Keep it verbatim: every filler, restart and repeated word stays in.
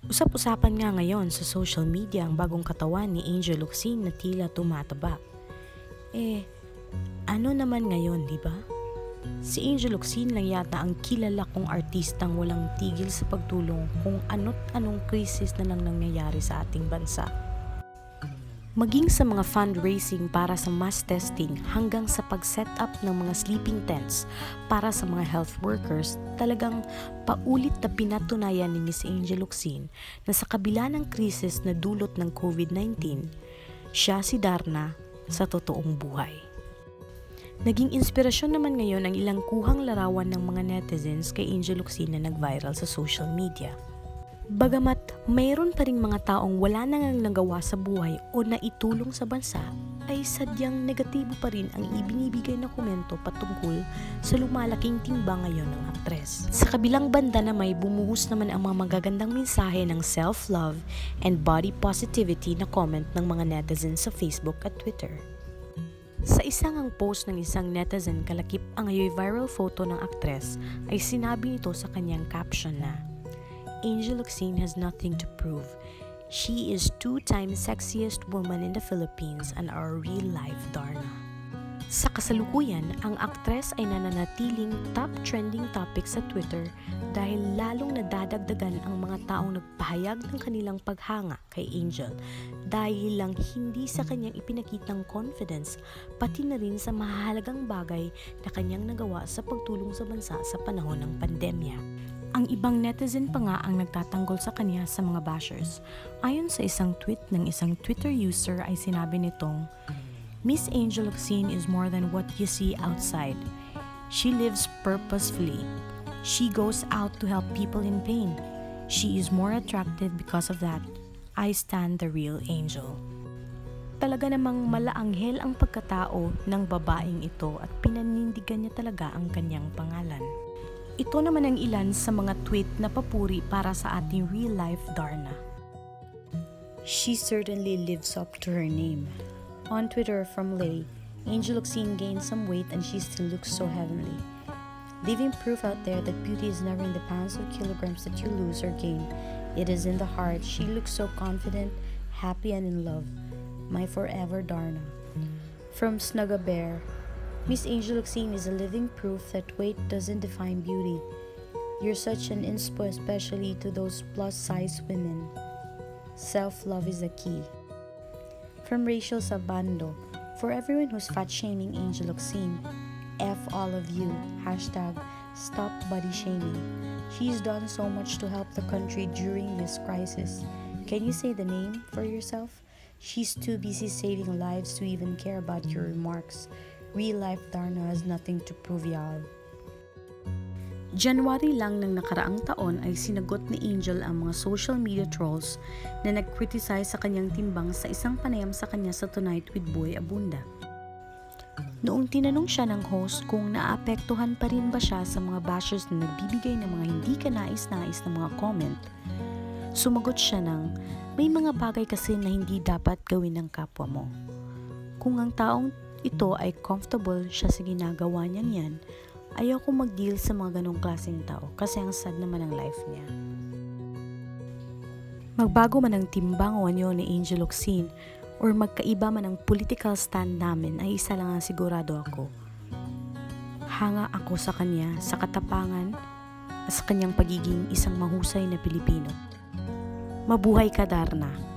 Usap-usapan nga ngayon sa social media ang bagong katawan ni Angel Locsin na tila tumataba. Eh, ano naman ngayon, di ba? Si Angel Locsin lang yata ang kilala kong artistang walang tigil sa pagtulong kung ano't anong krisis na lang nangyayari sa ating bansa. Maging sa mga fundraising para sa mass testing hanggang sa pag-set up ng mga sleeping tents para sa mga health workers, talagang paulit na pinatunayan ni Miss Angel Locsin na sa kabila ng krisis na dulot ng COVID nineteen, siya si Darna sa totoong buhay. Naging inspirasyon naman ngayon ang ilang kuhang larawan ng mga netizens kay Angel Locsin na nag-viral sa social media. Bagamat mayroon pa ring mga taong wala na ngang nagawa sa buhay o naitulong sa bansa, ay sadyang negatibo pa rin ang ibinibigay na komento patungkol sa lumalaking timbang ngayon ng aktres. Sa kabilang banda na may bumuhos naman ang mga magagandang mensahe ng self-love and body positivity na comment ng mga netizens sa Facebook at Twitter. Sa isang ang post ng isang netizen kalakip ang ngayon viral photo ng aktres, ay sinabi nito sa kanyang caption na, "Angel Locsin has nothing to prove. She is two-time sexiest woman in the Philippines and our real-life Darna." Sa kasalukuyan, ang aktres ay nananatiling top trending topic sa Twitter dahil lalong nadadagdagan ang mga taong nagpahayag ng kanilang paghanga kay Angel dahil lang hindi sa kanyang ipinakitang confidence pati na rin sa mahalagang bagay na kanyang nagawa sa pagtulong sa bansa sa panahon ng pandemya. Ang ibang netizen pa nga ang nagtatanggol sa kanya sa mga bashers. Ayon sa isang tweet ng isang Twitter user ay sinabi nitong, "Miss Angel Locsin is more than what you see outside. She lives purposefully. She goes out to help people in pain. She is more attractive because of that. I stand the real Angel." Talaga namang malaanghel ang pagkatao ng babaeng ito at pinanindigan niya talaga ang kanyang pangalan. Ito naman ang ilan sa mga tweet na papuri para sa ating real-life Darna. "She certainly lives up to her name." On Twitter from Lay, Angel Locsin gained some weight and she still looks so heavenly. Leaving proof out there that beauty is never in the pounds or kilograms that you lose or gain. It is in the heart. She looks so confident, happy and in love. My forever Darna. From Snugga Bear, Miss Angel Locsin is a living proof that weight doesn't define beauty. You're such an inspo, especially to those plus-size women. Self-love is the key. From Rachel Sabando, for everyone who's fat-shaming Angel Locsin, F all of you, hashtag stop body shaming. She's done so much to help the country during this crisis. Can you say the name for yourself? She's too busy saving lives to even care about your remarks. Real life Darna has nothing to prove, y'all. January lang ng nakaraang taon ay sinagot ni Angel ang mga social media trolls na nag-criticize sa kanyang timbang sa isang panayam sa kanya sa Tonight with Boy Abunda. Noong tinanong siya ng host kung naapektuhan pa rin ba siya sa mga bashers na nagbibigay ng mga hindi kanais-nais na mga comment, sumagot siya ng, "May mga bagay kasi na hindi dapat gawin ng kapwa mo. Kung ang taong ito ay comfortable siya sa ginagawa niyan yan, ayaw ko mag-deal sa mga ganong klaseng tao kasi ang sad naman ang life niya." Magbago man ang timbang o anyo ni Angel Locsin or magkaiba man ang political stand namin ay isa lang ang sigurado ako. Hanga ako sa kanya sa katapangan at sa kanyang pagiging isang mahusay na Pilipino. Mabuhay ka, Darna!